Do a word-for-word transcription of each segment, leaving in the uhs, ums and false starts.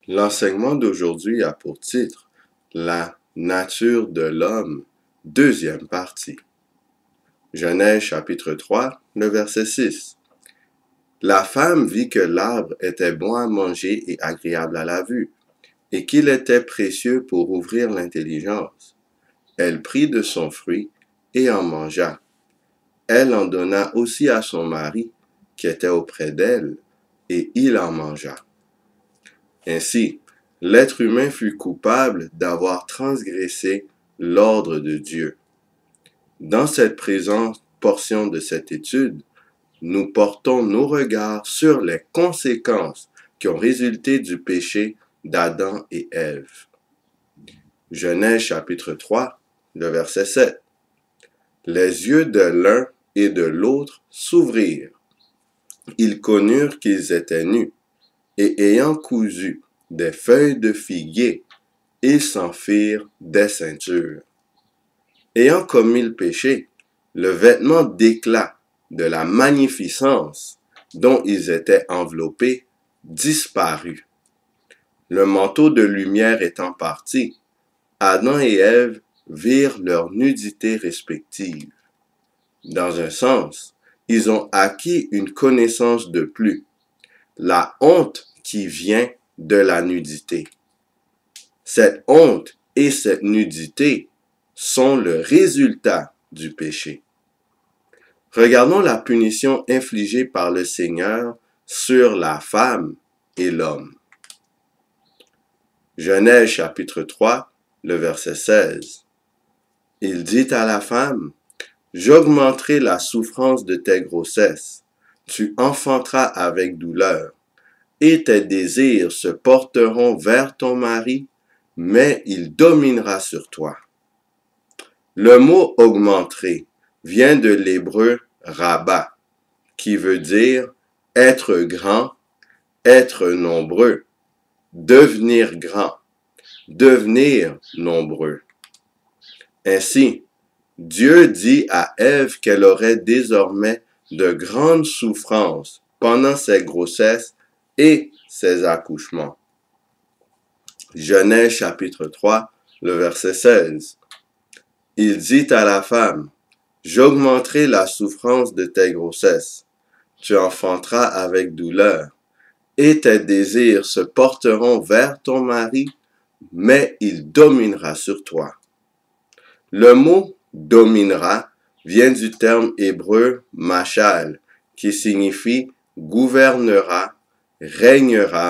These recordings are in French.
L'enseignement d'aujourd'hui a pour titre La nature de l'homme, deuxième partie. Genèse chapitre trois, le verset six. La femme vit que l'arbre était bon à manger et agréable à la vue, et qu'il était précieux pour ouvrir l'intelligence. Elle prit de son fruit et en mangea. Elle en donna aussi à son mari, qui était auprès d'elle, et il en mangea. Ainsi, l'être humain fut coupable d'avoir transgressé l'ordre de Dieu. Dans cette présente portion de cette étude, nous portons nos regards sur les conséquences qui ont résulté du péché d'Adam et Ève. Genèse chapitre trois, le verset sept. Les yeux de l'un et de l'autre s'ouvrirent. Ils connurent qu'ils étaient nus, et ayant cousu des feuilles de figuier, ils s'en firent des ceintures. Ayant commis le péché, le vêtement d'éclat de la magnificence dont ils étaient enveloppés disparut. Le manteau de lumière étant parti, Adam et Ève virent leur nudité respective. Dans un sens, ils ont acquis une connaissance de plus, la honte qui vient de la nudité. Cette honte et cette nudité sont le résultat du péché. Regardons la punition infligée par le Seigneur sur la femme et l'homme. Genèse chapitre trois, le verset seize. Il dit à la femme, « J'augmenterai la souffrance de tes grossesses, tu enfanteras avec douleur, et tes désirs se porteront vers ton mari, mais il dominera sur toi. » Le mot « augmenterai » vient de l'hébreu « rabat », qui veut dire « être grand »,« être nombreux »,« devenir grand »,« devenir nombreux ». Ainsi, Dieu dit à Ève qu'elle aurait désormais de grandes souffrances pendant ses grossesses et ses accouchements. Genèse chapitre trois, le verset seize. Il dit à la femme, « J'augmenterai la souffrance de tes grossesses. Tu enfanteras avec douleur, et tes désirs se porteront vers ton mari, mais il dominera sur toi. » Le mot « dominera » vient du terme hébreu « machal », qui signifie « gouvernera », « régnera »,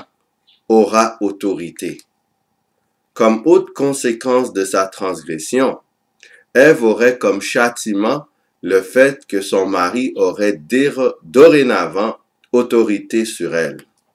« aura autorité ». Comme haute conséquence de sa transgression, Ève aurait comme châtiment le fait que son mari aurait dorénavant autorité sur elle.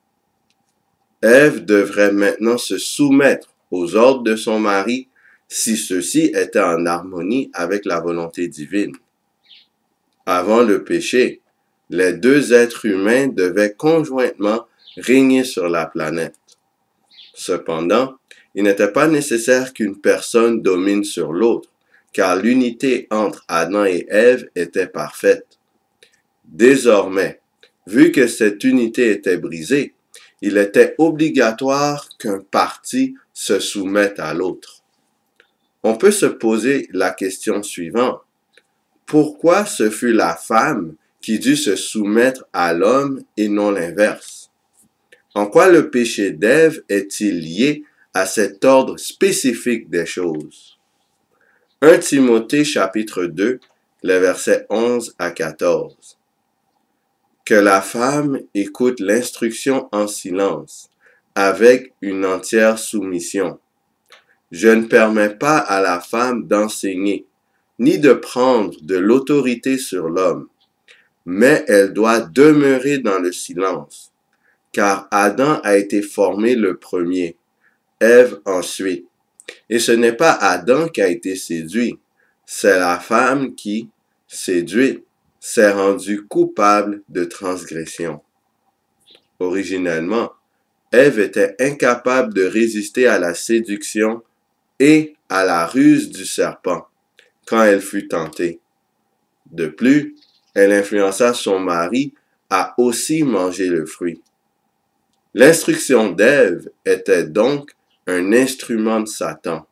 Ève devrait maintenant se soumettre aux ordres de son mari si ceux-ci étaient en harmonie avec la volonté divine. Avant le péché, les deux êtres humains devaient conjointement régner sur la planète. Cependant, il n'était pas nécessaire qu'une personne domine sur l'autre, car l'unité entre Adam et Ève était parfaite. Désormais, vu que cette unité était brisée, il était obligatoire qu'un parti se soumette à l'autre. On peut se poser la question suivante. Pourquoi ce fut la femme qui dut se soumettre à l'homme et non l'inverse? En quoi le péché d'Ève est-il lié à cet ordre spécifique des choses? premier Timothée chapitre deux, les versets onze à quatorze. Que la femme écoute l'instruction en silence, avec une entière soumission. Je ne permets pas à la femme d'enseigner, ni de prendre de l'autorité sur l'homme, mais elle doit demeurer dans le silence, car Adam a été formé le premier, Ève ensuite. Et ce n'est pas Adam qui a été séduit, c'est la femme qui, séduite, s'est rendue coupable de transgression. Originellement, Ève était incapable de résister à la séduction et à la ruse du serpent quand elle fut tentée. De plus, elle influença son mari à aussi manger le fruit. L'instruction d'Ève était donc un instrument de Satan.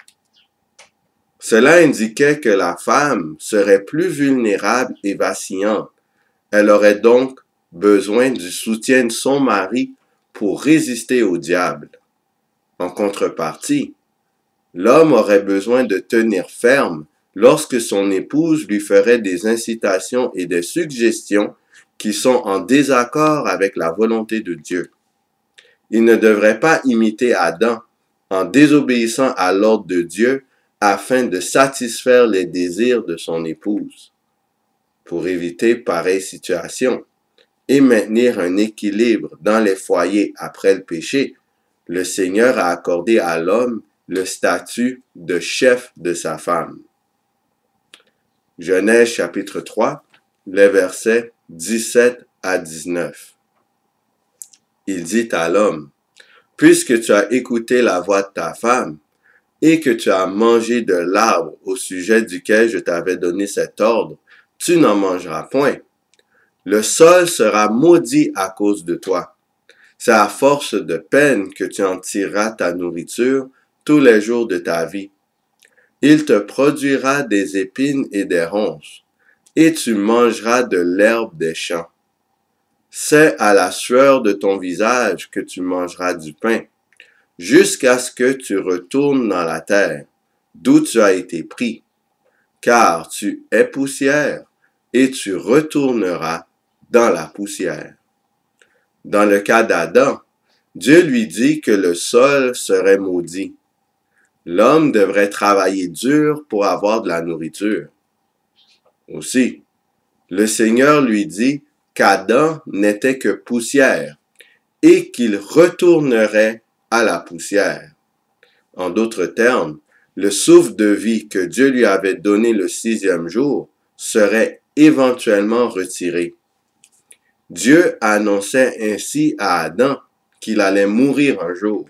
Cela indiquait que la femme serait plus vulnérable et vacillante. Elle aurait donc besoin du soutien de son mari pour résister au diable. En contrepartie, l'homme aurait besoin de tenir ferme lorsque son épouse lui ferait des incitations et des suggestions qui sont en désaccord avec la volonté de Dieu. Il ne devrait pas imiter Adam en désobéissant à l'ordre de Dieu afin de satisfaire les désirs de son épouse. Pour éviter pareille situation et maintenir un équilibre dans les foyers après le péché, le Seigneur a accordé à l'homme le statut de chef de sa femme. Genèse chapitre trois, les versets dix-sept à dix-neuf. Il dit à l'homme, « Puisque tu as écouté la voix de ta femme, et que tu as mangé de l'arbre au sujet duquel je t'avais donné cet ordre, tu n'en mangeras point. Le sol sera maudit à cause de toi. C'est à force de peine que tu en tireras ta nourriture tous les jours de ta vie. Il te produira des épines et des ronces, et tu mangeras de l'herbe des champs. C'est à la sueur de ton visage que tu mangeras du pain, jusqu'à ce que tu retournes dans la terre, d'où tu as été pris, car tu es poussière, et tu retourneras dans la poussière. » Dans le cas d'Adam, Dieu lui dit que le sol serait maudit. L'homme devrait travailler dur pour avoir de la nourriture. Aussi, le Seigneur lui dit qu'Adam n'était que poussière et qu'il retournerait à la poussière. En d'autres termes, le souffle de vie que Dieu lui avait donné le sixième jour serait éventuellement retiré. Dieu annonçait ainsi à Adam qu'il allait mourir un jour.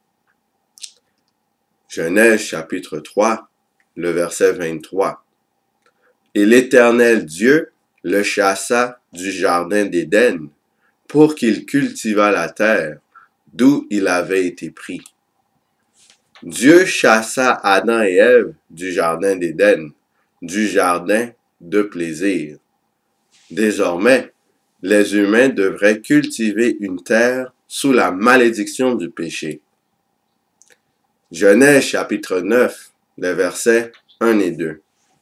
Genèse chapitre trois, le verset vingt-trois. Et l'Éternel Dieu le chassa du jardin d'Éden pour qu'il cultivât la terre, d'où il avait été pris. Dieu chassa Adam et Ève du jardin d'Éden, du jardin de plaisir. Désormais, les humains devraient cultiver une terre sous la malédiction du péché. Genèse chapitre neuf, les versets un et deux.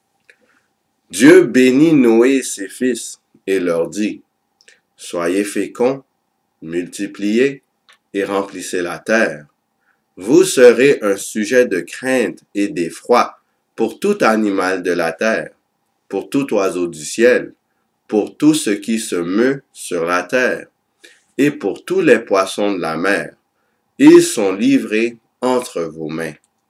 Dieu bénit Noé et ses fils et leur dit, « Soyez féconds, multipliez et remplissez la terre. Vous serez un sujet de crainte et d'effroi pour tout animal de la terre, pour tout oiseau du ciel, pour tout ce qui se meut sur la terre, et pour tous les poissons de la mer. Ils sont livrés entre vos mains. »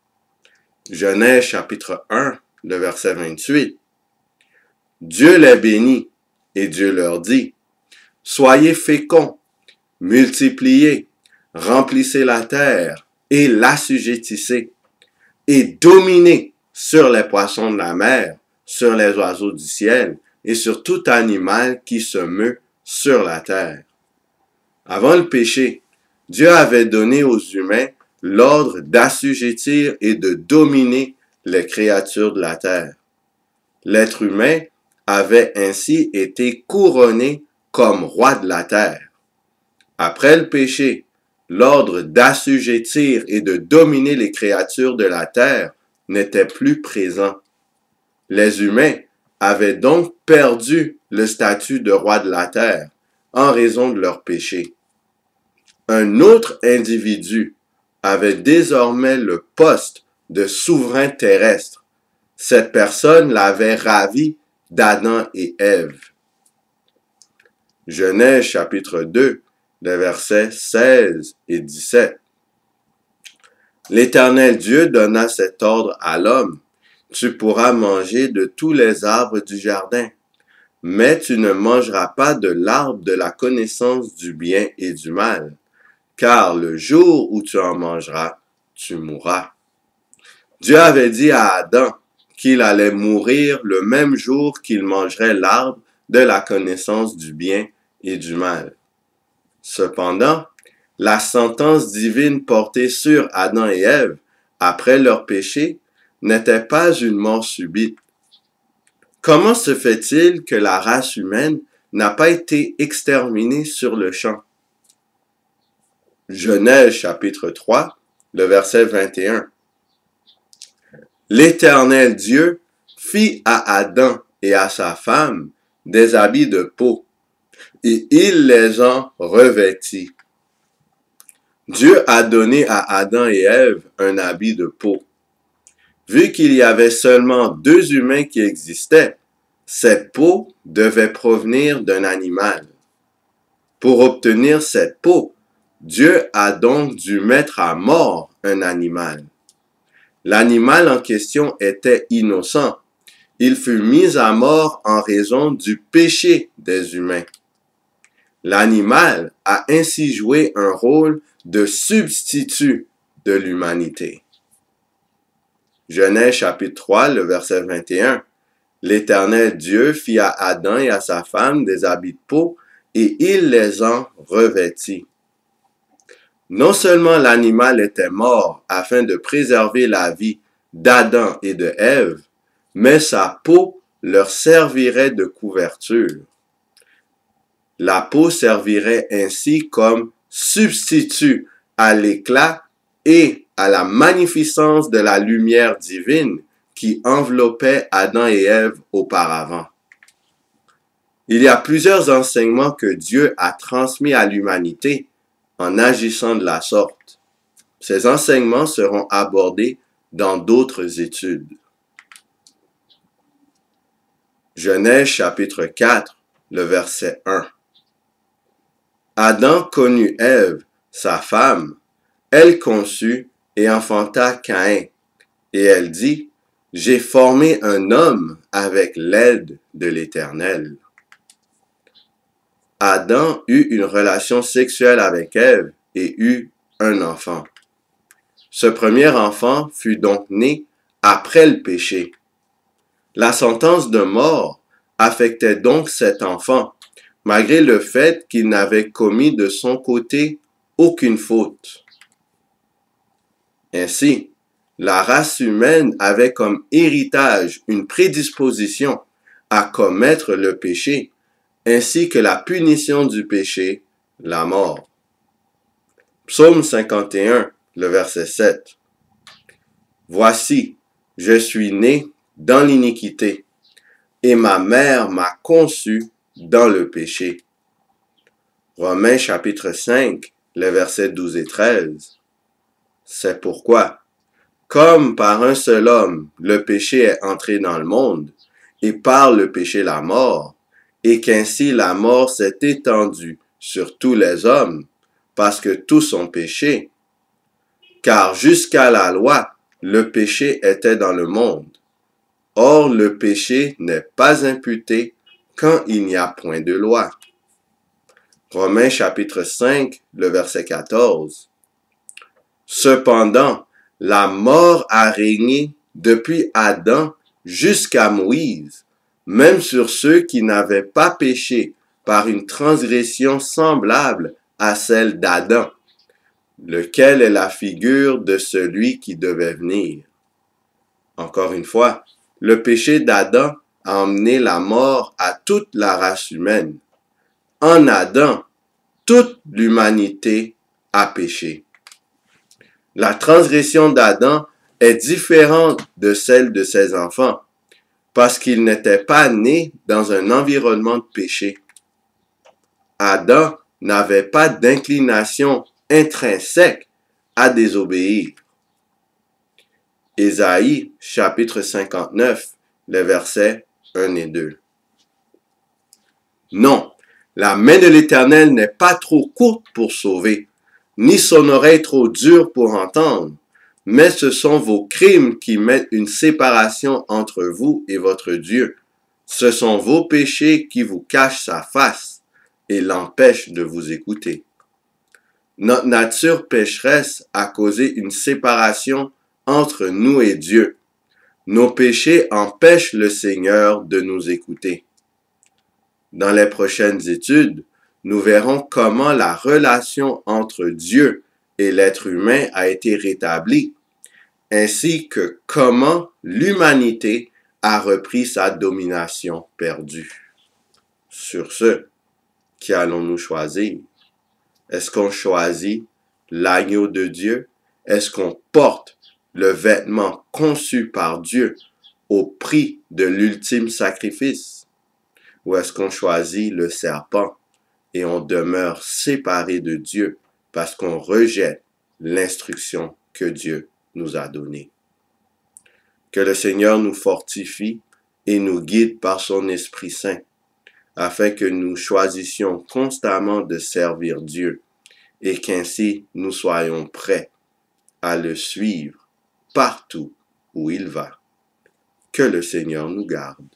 Genèse chapitre un, le verset vingt-huit. Dieu les bénit, et Dieu leur dit, « Soyez féconds, multipliez, remplissez la terre, et l'assujettissez, et dominez sur les poissons de la mer, sur les oiseaux du ciel, et sur tout animal qui se meut sur la terre. » Avant le péché, Dieu avait donné aux humains l'ordre d'assujettir et de dominer les créatures de la terre. L'être humain avait ainsi été couronné comme roi de la terre. Après le péché, l'ordre d'assujettir et de dominer les créatures de la terre n'était plus présent. Les humains avaient donc perdu le statut de roi de la terre en raison de leur péché. Un autre individu avait désormais le poste de souverain terrestre. Cette personne l'avait ravi d'Adam et Ève. Genèse chapitre deux, les versets seize et dix-sept. L'Éternel Dieu donna cet ordre à l'homme. Tu pourras manger de tous les arbres du jardin, mais tu ne mangeras pas de l'arbre de la connaissance du bien et du mal, car le jour où tu en mangeras, tu mourras. Dieu avait dit à Adam qu'il allait mourir le même jour qu'il mangerait l'arbre de la connaissance du bien et du mal. Cependant, la sentence divine portée sur Adam et Ève après leur péché n'était pas une mort subite. Comment se fait-il que la race humaine n'a pas été exterminée sur le champ? Genèse chapitre trois, le verset vingt et un. L'Éternel Dieu fit à Adam et à sa femme des habits de peau, et il les en revêtit. Dieu a donné à Adam et Ève un habit de peau. Vu qu'il y avait seulement deux humains qui existaient, cette peau devait provenir d'un animal. Pour obtenir cette peau, Dieu a donc dû mettre à mort un animal. L'animal en question était innocent. Il fut mis à mort en raison du péché des humains. L'animal a ainsi joué un rôle de substitut de l'humanité. Genèse chapitre trois, le verset vingt et un. L'Éternel Dieu fit à Adam et à sa femme des habits de peau, et il les en revêtit. Non seulement l'animal était mort afin de préserver la vie d'Adam et de Ève, mais sa peau leur servirait de couverture. La peau servirait ainsi comme substitut à l'éclat et à la magnificence de la lumière divine qui enveloppait Adam et Ève auparavant. Il y a plusieurs enseignements que Dieu a transmis à l'humanité en agissant de la sorte. Ces enseignements seront abordés dans d'autres études. Genèse chapitre quatre, le verset un. Adam connut Ève, sa femme, elle conçut et enfanta Caïn, et elle dit, « J'ai formé un homme avec l'aide de l'Éternel. » Adam eut une relation sexuelle avec Ève et eut un enfant. Ce premier enfant fut donc né après le péché. La sentence de mort affectait donc cet enfant, malgré le fait qu'il n'avait commis de son côté aucune faute. Ainsi, la race humaine avait comme héritage une prédisposition à commettre le péché, ainsi que la punition du péché, la mort. Psaume cinquante et un, le verset sept. Voici, je suis né dans l'iniquité, et ma mère m'a conçu dans le péché. Romains chapitre cinq, les versets douze et treize. C'est pourquoi, comme par un seul homme, le péché est entré dans le monde, et par le péché la mort, et qu'ainsi la mort s'est étendue sur tous les hommes, parce que tous ont péché. Car jusqu'à la loi, le péché était dans le monde. Or, le péché n'est pas imputé quand il n'y a point de loi. Romains chapitre cinq, le verset quatorze. Cependant, la mort a régné depuis Adam jusqu'à Moïse, même sur ceux qui n'avaient pas péché par une transgression semblable à celle d'Adam, lequel est la figure de celui qui devait venir. Encore une fois, le péché d'Adam a emmené la mort à toute la race humaine. En Adam, toute l'humanité a péché. La transgression d'Adam est différente de celle de ses enfants, parce qu'il n'était pas né dans un environnement de péché. Adam n'avait pas d'inclination intrinsèque à désobéir. Ésaïe, chapitre cinquante-neuf, les versets un et deux. Non, la main de l'Éternel n'est pas trop courte pour sauver, ni son oreille trop dure pour entendre, mais ce sont vos crimes qui mettent une séparation entre vous et votre Dieu. Ce sont vos péchés qui vous cachent sa face et l'empêchent de vous écouter. Notre nature pécheresse a causé une séparation entre nous et Dieu. Nos péchés empêchent le Seigneur de nous écouter. Dans les prochaines études, nous verrons comment la relation entre Dieu et l'être humain a été rétablie, ainsi que comment l'humanité a repris sa domination perdue. Sur ce, qui allons-nous choisir? Est-ce qu'on choisit l'agneau de Dieu? Est-ce qu'on porte le vêtement conçu par Dieu au prix de l'ultime sacrifice? Ou est-ce qu'on choisit le serpent et on demeure séparé de Dieu parce qu'on rejette l'instruction que Dieu nous a donnée? Que le Seigneur nous fortifie et nous guide par son Esprit Saint, afin que nous choisissions constamment de servir Dieu et qu'ainsi nous soyons prêts à le suivre partout où il va. Que le Seigneur nous garde.